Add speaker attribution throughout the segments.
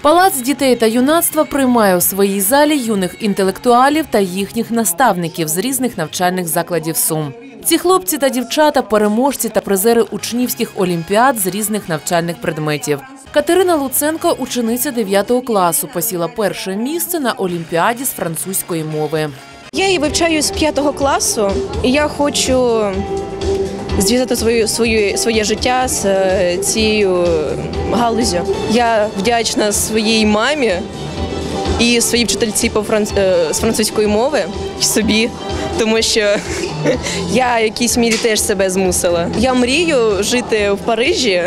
Speaker 1: Палац дітей та юнацтва приймає у своїй залі юних інтелектуалів та їхніх наставників з різних навчальних закладів Сум. Ці хлопці та дівчата – переможці та призери учнівських олімпіад з різних навчальних предметів. Катерина Луценко, учениця 9 класу, посіла перше місце на олімпіаді з французької мови.
Speaker 2: Я її вивчаю з 5 класу, і я хочу зв'язати своє життя з цією галуззю. Я вдячна своїй мамі і своїй вчительці з французької мови і собі, тому що я в якійсь мірі теж себе змусила. Я мрію жити в Парижі,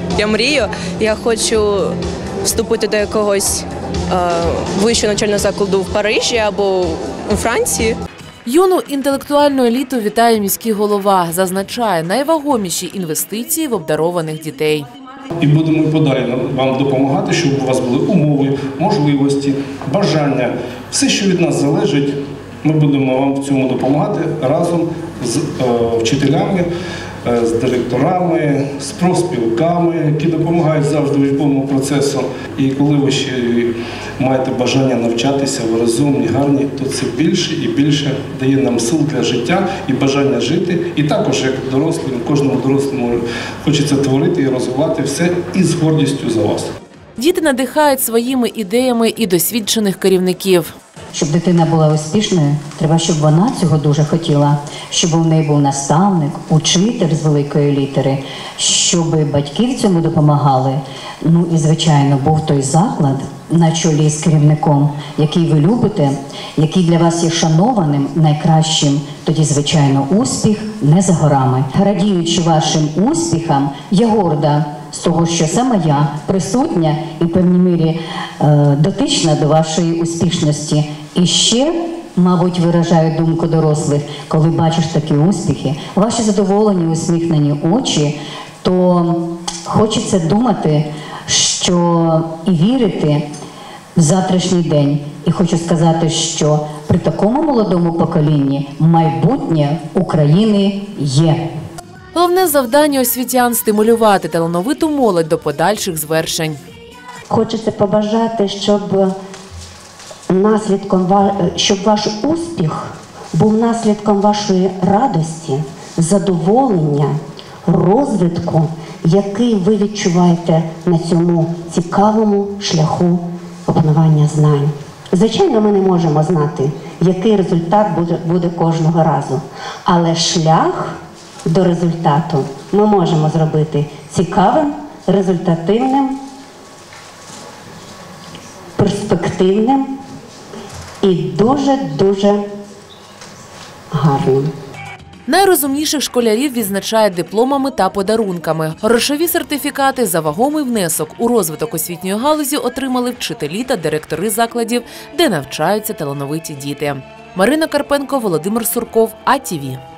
Speaker 2: я хочу вступити до якогось вищого навчального закладу в Парижі або у Франції.
Speaker 1: Юну інтелектуальну еліту вітає міський голова. Зазначає, найвагоміші інвестиції в обдарованих дітей.
Speaker 3: І будемо і подалі вам допомагати, щоб у вас були умови, можливості, бажання. Все, що від нас залежить, ми будемо вам в цьому допомагати разом з вчителями, з директорами, з профспілками, які допомагають завжди учбовому процесу. І коли ви ще маєте бажання навчатися, ви розумні, гарні, то це більше і більше дає нам сил для життя і бажання жити. І також, як дорослим, кожному дорослому хочеться творити і розвивати все і з гордістю за вас.
Speaker 1: Діти надихають своїми ідеями і досвідчених керівників.
Speaker 4: Щоб дитина була успішною, треба, щоб вона цього дуже хотіла, щоб у неї був наставник, учитель з великої літери, щоб батьки в цьому допомагали. Ну і, звичайно, був той заклад на чолі з керівником, який ви любите, який для вас є шанованим, найкращим. Тоді, звичайно, успіх не за горами. Радіючи вашим успіхам, я горда з того, що саме я присутня і в певній мірі дотична до вашої успішності. І ще, мабуть, виражаю думку дорослих, коли бачиш такі успіхи, ваші задоволені, усміхнені очі, то хочеться думати, що і вірити в завтрашній день. І хочу сказати, що при такому молодому поколінні майбутнє України є.
Speaker 1: Головне завдання освітян – стимулювати талановиту молодь до подальших звершень.
Speaker 5: Хочеться побажати, щоб ваш успіх був наслідком вашої радості, задоволення, розвитку, який ви відчуваєте на цьому цікавому шляху опанування знань. Звичайно, ми не можемо знати, який результат буде кожного разу, але шлях до результату ми можемо зробити цікавим, результативним, перспективним і дуже-дуже гарним.
Speaker 1: Найрозумніших школярів відзначають дипломами та подарунками. Грошові сертифікати за вагомий внесок у розвиток освітньої галузі отримали вчителі та директори закладів, де навчаються талановиті діти. Марина Карпенко, Володимир Сурков, АТВ.